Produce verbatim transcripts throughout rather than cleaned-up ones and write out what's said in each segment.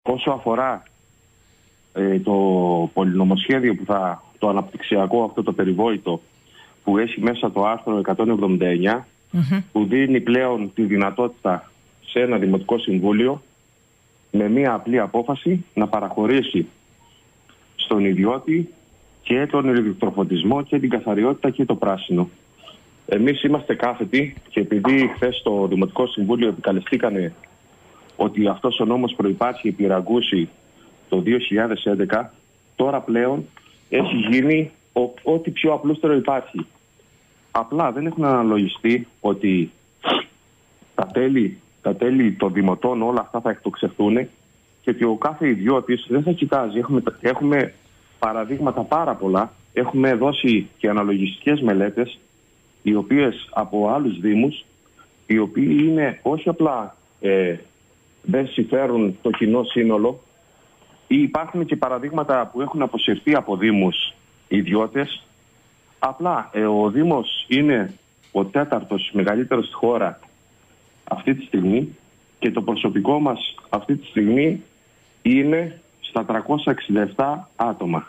όσο αφορά ε, το πολυνομοσχέδιο που θα, το αναπτυξιακό αυτό το περιβόητο που έχει μέσα το άρθρο εκατόν εβδομήντα εννιά, mm-hmm. που δίνει πλέον τη δυνατότητα σε ένα Δημοτικό Συμβούλιο με μία απλή απόφαση να παραχωρήσει στον ιδιώτη και τον ηλεκτροφωτισμό και την καθαριότητα και το πράσινο. Εμείς είμαστε κάθετοι και επειδή χθες στο Δημοτικό Συμβούλιο επικαλεστήκανε ότι αυτός ο νόμος προϋπάρχει επί Ραγκούση το δύο χιλιάδες έντεκα, τώρα πλέον έχει γίνει ο, ό,τι πιο απλούστερο υπάρχει. Απλά δεν έχουν αναλογιστεί ότι τα τέλη, τα τέλη των δημοτών όλα αυτά θα εκτοξευθούν και ότι ο κάθε ιδιώτης δεν θα κοιτάζει. Έχουμε, έχουμε παραδείγματα πάρα πολλά. Έχουμε δώσει και αναλογιστικές μελέτες οι οποίες από άλλους δήμους, οι οποίοι είναι όχι απλά ε, δεν συμφέρουν το κοινό σύνολο, ή υπάρχουν και παραδείγματα που έχουν αποσυρθεί από δήμους ιδιώτες. Απλά ε, ο Δήμος είναι ο τέταρτος μεγαλύτερος στη χώρα αυτή τη στιγμή και το προσωπικό μας αυτή τη στιγμή είναι στα τριακόσια εξήντα επτά άτομα.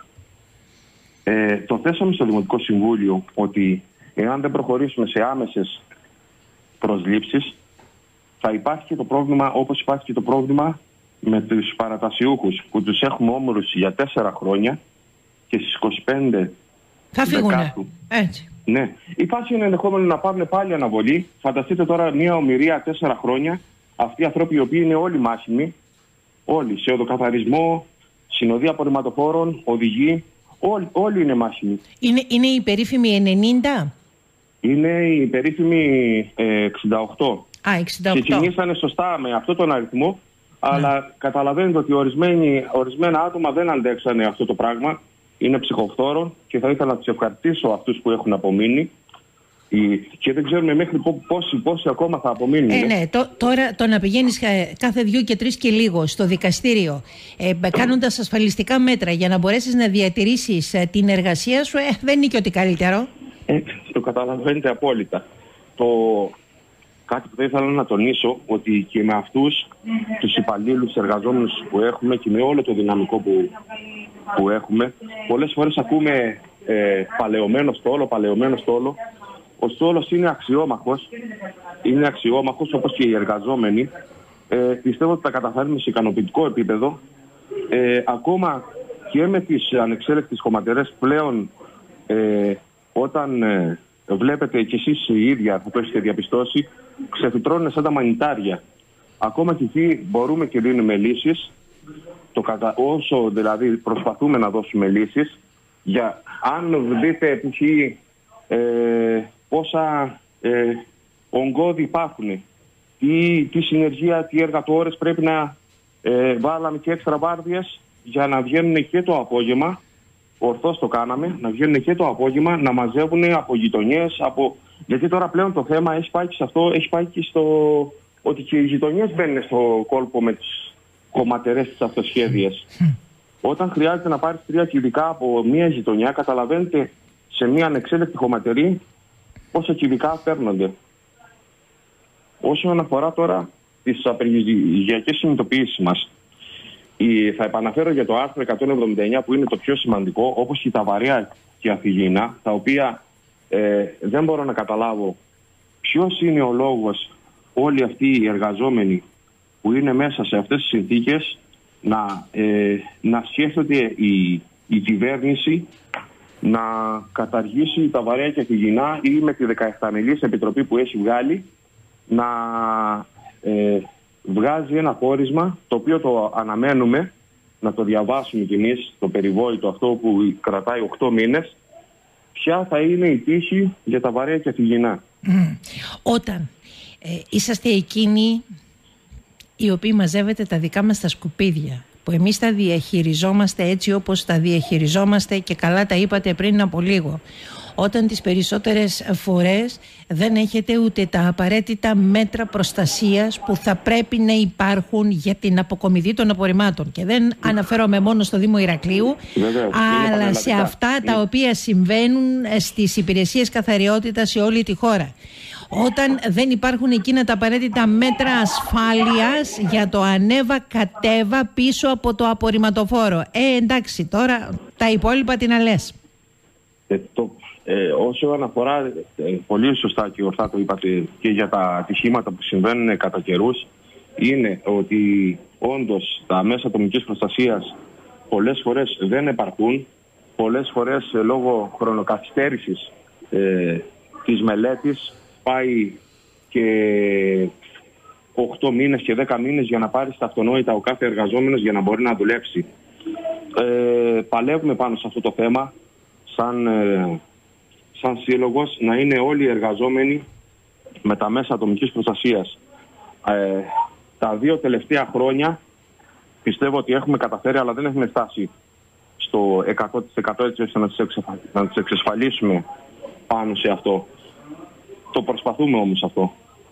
Ε, το θέσαμε στο Δημοτικό Συμβούλιο ότι εάν δεν προχωρήσουμε σε άμεσες προσλήψεις θα υπάρχει και το πρόβλημα όπως υπάρχει και το πρόβλημα με τους παρατασιούχους που τους έχουμε όμορους για τέσσερα χρόνια και στις είκοσι πέντε θα φύγουνε. Έτσι. Ναι. Υπάρχει ένα ενδεχόμενο να πάρουν πάλι αναβολή. Φανταστείτε τώρα μια ομηρία τέσσερα χρόνια. Αυτοί οι άνθρωποι οι οποίοι είναι όλοι μάχημοι, όλοι σε οδοκαθαρισμό, συνοδεία απορριμματοφόρων, οδηγοί, όλοι, όλοι είναι μάχημοι. Είναι, είναι η περίφημη ενενήντα? Είναι η περίφημη ε, εξήντα οκτώ. Α, εξήντα οκτώ. Ξεκινήσανε σωστά με αυτόν τον αριθμό, ναι. Αλλά καταλαβαίνετε ότι ορισμένοι, ορισμένα άτομα δεν αντέξανε αυτό το πράγμα. Είναι ψυχοφθόρων και θα ήθελα να τους ευχαριστήσω αυτούς που έχουν απομείνει και δεν ξέρουμε μέχρι πόσοι, πόσοι ακόμα θα απομείνουν. Ε, ναι, το, τώρα το να πηγαίνεις κάθε δύο και τρεις και λίγο στο δικαστήριο ε, κάνοντας ασφαλιστικά μέτρα για να μπορέσεις να διατηρήσεις ε, την εργασία σου, ε, δεν είναι και ότι καλύτερο. Ε, το καταλαβαίνετε απόλυτα. Το... Κάτι που θα ήθελα να τονίσω ότι και με αυτούς mm-hmm. τους υπαλλήλους εργαζόμενους που έχουμε και με όλο το δυναμικό που, που έχουμε, πολλές φορές ακούμε ε, παλαιωμένο στόλο, παλαιωμένο στόλο. Ο στόλος είναι αξιόμαχος, είναι αξιόμαχος όπως και οι εργαζόμενοι. Ε, πιστεύω ότι τα καταφέρνουμε σε ικανοποιητικό επίπεδο. Ε, ακόμα και με τις ανεξέλεκτες χωματερές πλέον, ε, όταν ε, βλέπετε κι εσείς οι ίδια που το έχετε διαπιστώσει, ξεφυτρώνουν σαν τα μανιτάρια. Ακόμα και εκεί μπορούμε και δίνουμε λύσεις, το κατα... όσο δηλαδή προσπαθούμε να δώσουμε λύσεις. Για αν δείτε π.χ. Ε, πόσα ε, ογκώδη υπάρχουν, τι, τι συνεργεία, τι εργατόρες πρέπει να ε, βάλαμε και έξτρα βάρδιες για να βγαίνουν και το απόγευμα. Ορθώς το κάναμε, να βγαίνουν και το απόγευμα, να μαζεύουν από γειτονιές, από... γιατί τώρα πλέον το θέμα έχει πάει και σε αυτό, έχει πάει και στο ότι και οι γειτονιές μπαίνουν στο κόλπο με τις κομματερές της αυτοσχέδιας. Mm. Όταν χρειάζεται να πάρεις τρία κυβικά από μία γειτονιά, καταλαβαίνετε σε μία ανεξέλεκτη χωματερή πόσα κυβικά παίρνονται. Όσον αφορά τώρα τις απεργιακές συνειδητοποιήσεις μας, θα επαναφέρω για το άρθρο εκατόν εβδομήντα εννιά που είναι το πιο σημαντικό, όπως και τα βαρέα και αφηγήνα, τα οποία ε, δεν μπορώ να καταλάβω ποιος είναι ο λόγος όλοι αυτοί οι εργαζόμενοι που είναι μέσα σε αυτές τις συνθήκες να, ε, να σκέφτονται η, η κυβέρνηση να καταργήσει τα βαρέα και αφηγηνά ή με τη δεκαεφτάμελής επιτροπή που έχει βγάλει να... Ε, βγάζει ένα πόρισμα το οποίο το αναμένουμε να το διαβάσουμε κι εμείς, το περιβόητο αυτό που κρατάει οκτώ μήνες, ποια θα είναι η τύχη για τα βαρέα και αφηγηνά. Mm. Όταν ε, είσαστε εκείνοι οι οποίοι μαζεύετε τα δικά μας τα σκουπίδια, που εμείς τα διαχειριζόμαστε έτσι όπως τα διαχειριζόμαστε και καλά τα είπατε πριν από λίγο, όταν τις περισσότερες φορές δεν έχετε ούτε τα απαραίτητα μέτρα προστασίας που θα πρέπει να υπάρχουν για την αποκομιδή των απορριμμάτων. Και δεν αναφέρομαι μόνο στο Δήμο Ηρακλείου, Βέβαια, αλλά σε αυτά τα οποία συμβαίνουν στις υπηρεσίες καθαριότητας σε όλη τη χώρα. Όταν δεν υπάρχουν εκείνα τα απαραίτητα μέτρα ασφάλειας για το ανέβα κατέβα πίσω από το απορριμματοφόρο. Ε, εντάξει, τώρα τα υπόλοιπα τι να λες. Ε, το, ε, όσο αναφορά, ε, πολύ σωστά και ορθά το είπατε και για τα ατυχήματα που συμβαίνουν κατά καιρούς, είναι ότι όντως τα μέσα ατομικής προστασίας πολλές φορές δεν επαρκούν. Πολλές φορές ε, λόγω χρονοκαθυστέρησης ε, της μελέτης πάει και οκτώ μήνες και δέκα μήνες για να πάρει στα αυτονόητα ο κάθε εργαζόμενος για να μπορεί να δουλέψει. Ε, παλεύουμε πάνω σε αυτό το θέμα σαν, ε, σαν σύλλογος, να είναι όλοι οι εργαζόμενοι με τα μέσα ατομικής προστασίας. Ε, τα δύο τελευταία χρόνια πιστεύω ότι έχουμε καταφέρει, αλλά δεν έχουμε φτάσει στο εκατό τοις εκατό έτσι ώστε να τις, εξεφα... να τις εξασφαλίσουμε πάνω σε αυτό. Το προσπαθούμε όμως αυτό.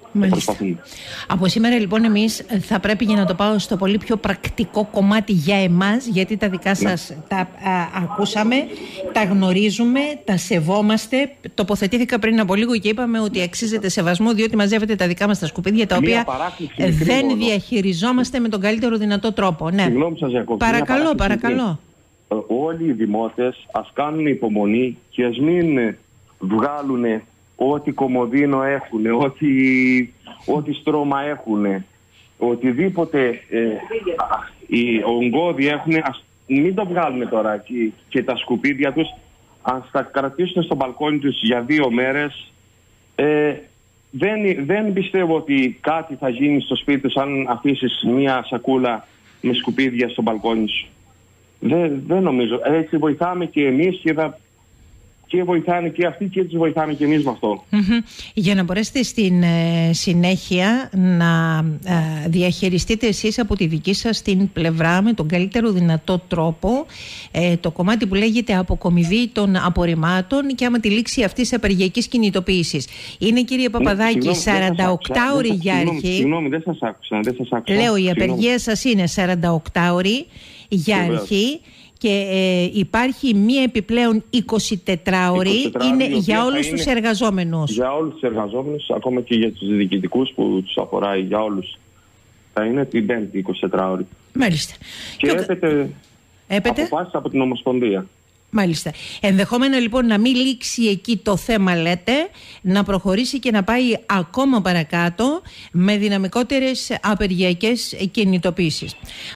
Από σήμερα λοιπόν εμείς θα πρέπει, για να το πάω στο πολύ πιο πρακτικό κομμάτι για εμάς, γιατί τα δικά σας ναι. τα α, ακούσαμε, τα γνωρίζουμε, τα σεβόμαστε. Τοποθετήθηκα πριν από λίγο και είπαμε ότι αξίζεται σεβασμό, διότι μαζεύετε τα δικά μας τα σκουπίδια, τα οποία δεν μόνο. διαχειριζόμαστε με τον καλύτερο δυνατό τρόπο. Ναι. Συγγνώμη σας, Γιακώβη. Παρακαλώ, παρακαλώ. Όλοι οι δημότες ας κάνουν υπομονή και ας μην βγάλουν ό,τι κομοδίνο έχουν, ό,τι, ό,τι στρώμα έχουν, οτιδήποτε ε, οι ογκώδοι έχουν, ας μην το βγάλουν τώρα και, και τα σκουπίδια τους, ας τα κρατήσουν στο μπαλκόνι τους για δύο μέρες. Ε, δεν, δεν πιστεύω ότι κάτι θα γίνει στο σπίτι τους αν αφήσεις μία σακούλα με σκουπίδια στο μπαλκόνι σου. Δεν, δεν νομίζω. Έτσι βοηθάμε και εμείς και θα... και βοηθάνε και αυτοί και τους βοηθάνε και εμείς με αυτό. Mm-hmm. Για να μπορέσετε στην ε, συνέχεια να ε, διαχειριστείτε εσείς από τη δική σας την πλευρά με τον καλύτερο δυνατό τρόπο ε, το κομμάτι που λέγεται αποκομιδή των απορριμμάτων και άμα τη λήξη αυτής της απεργιακής κινητοποίησης. Είναι, κύριε Παπαδάκη, σαρανταοκτάωρη για αρχή. Συγγνώμη, δεν σας άκουσα. Δεν σας άκουσα. Λέω, η απεργία σας είναι σαρανταοκτάωρη για αρχή. Και ε, υπάρχει μία επιπλέον εικοσιτετράωρη, είναι για όλους τους εργαζόμενους. Για όλους τους εργαζόμενους, ακόμα και για τους διοικητικούς που τους αφορά, για όλους. Θα είναι την πέμπτη εικοσιτετράωρη. Μάλιστα. Και, και έπεται, έπεται αποφάσεις από την Ομοσπονδία. Μάλιστα. Ενδεχόμενα λοιπόν να μην λήξει εκεί το θέμα, λέτε, να προχωρήσει και να πάει ακόμα παρακάτω με δυναμικότερες απεργιακές κινητοποίησεις.